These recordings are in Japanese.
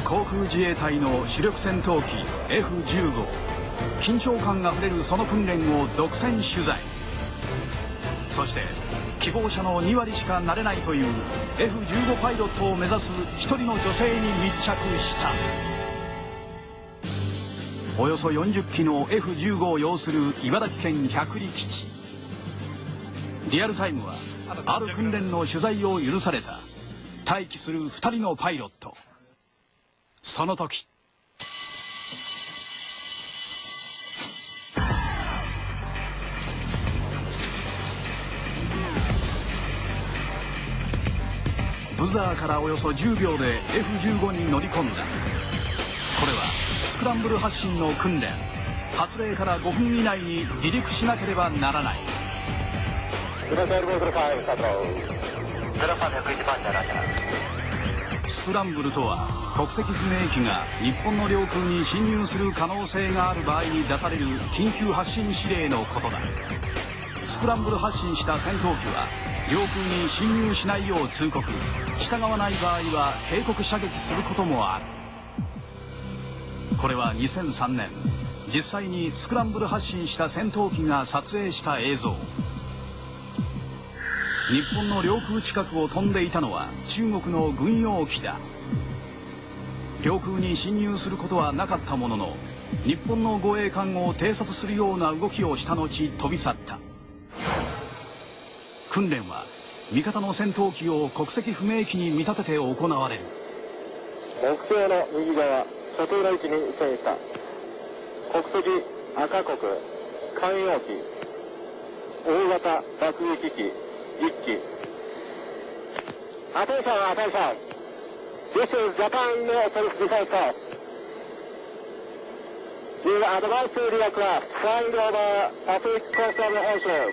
航空自衛隊の主力戦闘機 F-15。緊張感あふれるその訓練を独占取材。そして希望者の2割しかなれないという F-15 パイロットを目指す一人の女性に密着した。およそ40機の F-15 を擁する茨城県百里基地。リアルタイムはある訓練の取材を許された。待機する2人のパイロット。その時ブザーからおよそ10秒で F-15 に乗り込んだ。これはスクランブル発進の訓練。発令から5分以内に離陸しなければならない。スクランブルとは国籍不明機が日本の領空に侵入する可能性がある場合に出される緊急発進指令のことだ。スクランブル発進した戦闘機は領空に侵入しないよう通告。従わない場合は警告射撃することもある。これは2003年実際にスクランブル発進した戦闘機が撮影した映像。日本の領空近くを飛んでいたのは中国の軍用機だ。領空に侵入することはなかったものの日本の護衛艦を偵察するような動きをした後飛び去った。訓練は味方の戦闘機を国籍不明機に見立てて行われる。 目標の右側所定の位置に制した国籍赤国艦用機大型爆撃機1機。Attention. This is Japan Military Defense Force. You advance to the aircraft flying over Pacific coast of Honshu.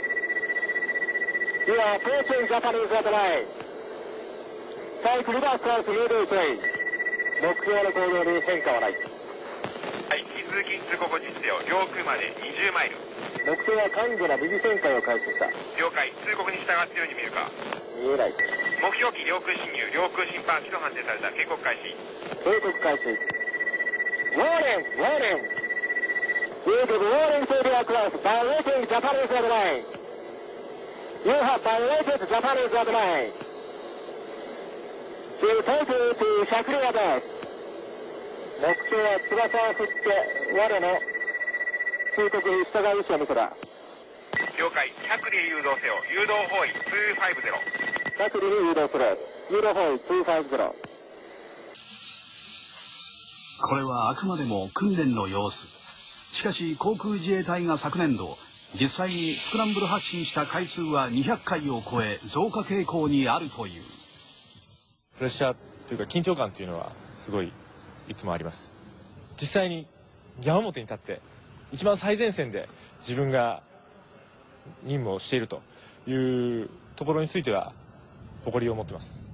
You are approaching Japanese airline. Take reverse course immediately. 目標の行動に変化はない。 はい、引き続き通告実施を領空まで20マイル。 目標は完全な右旋回を開始した。 了解。通告に従っているように見えるか。 見えない。 目標機領空侵入、領空侵犯機と判定された。警告開始。 警告開始。Warning! We give warning to the aircraft violating Japanese airline. You have violated Japanese airline. You take to 100 yards. 目標は翼を振って我の通告に従う意思を見せた。 了解。100里へ誘導せよ。誘導方位250。 100里に誘導する。誘導方位250。 これはあくまでも訓練の様子。しかし航空自衛隊が昨年度実際にスクランブル発進した回数は200回を超え増加傾向にあるという。 プレッシャーというか緊張感というのはすごいいつもあります。実際に矢面に立って一番最前線で自分が任務をしているというところについては誇りを持ってます。